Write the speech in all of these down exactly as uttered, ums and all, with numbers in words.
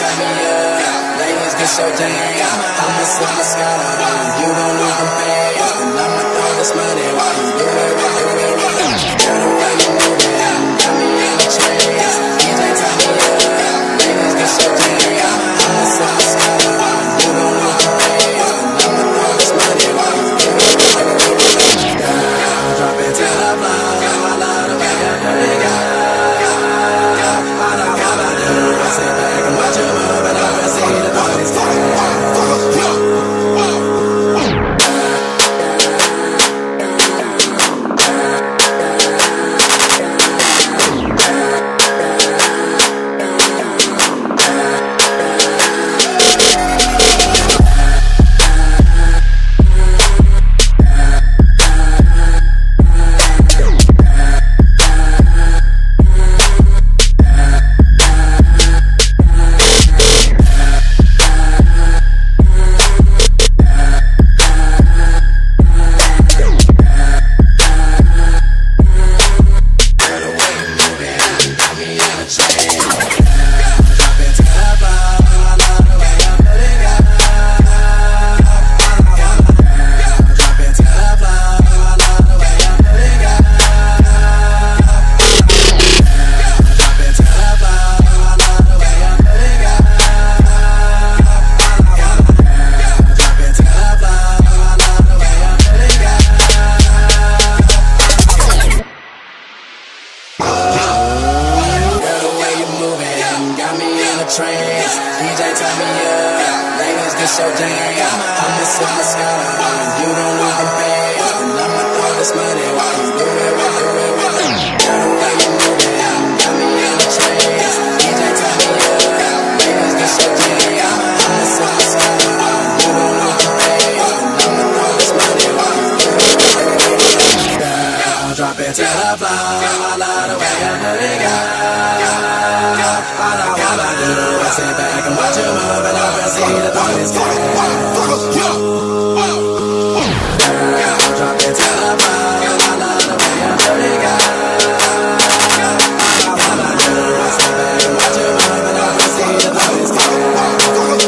turn me up. Ladies get so damn. I'm a super skyline. You gon' lose them fast, and I'ma throw this money while you do it, do it, do it. Girl, the way you moving got me in a trance. D J turn me up. Ladies get so damn. I'm a super skyline. You gon' lose them fast, and I'ma throw this money while you do it, do it, do it. Girl, drop it to the floor. I love the way you do it, girl. Sit back and watch you move it up and see the party start. Trance, D J turn me up. Ladies get so damn. I'm a super skyline. You don't lose them fast, and I'ma throw this money while you do it, do it, do it. Girl, the way you moving got me in a trance. D J turn me up. Ladies get so damn. I'm a super skyline. You don't lose them fast, and I'ma throw this money while you do it, do it, do it. Girl, drop it to the floor. I love the way you do it, girl. All I wanna do is sit back and watch you move it up and see the party start. Girl, drop it to the floor. I love the way you do it, girl. All I wanna do is sit back and watch you move it up and see the party start.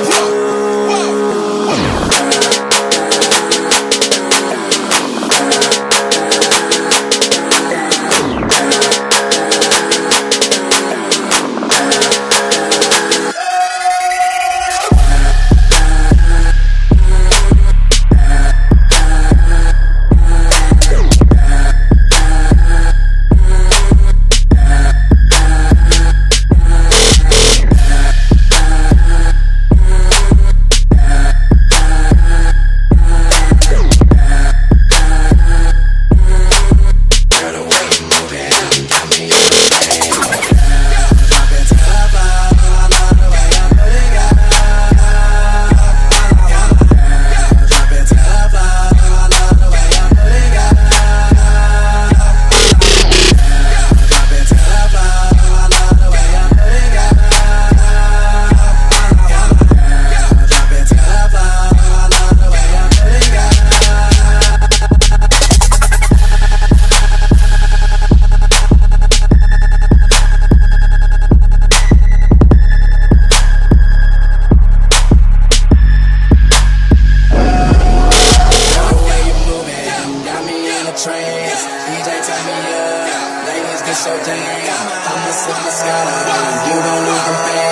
Trance, D J turn me up. Ladies get so damn. I'm a super skyline. You gon' lose them fast.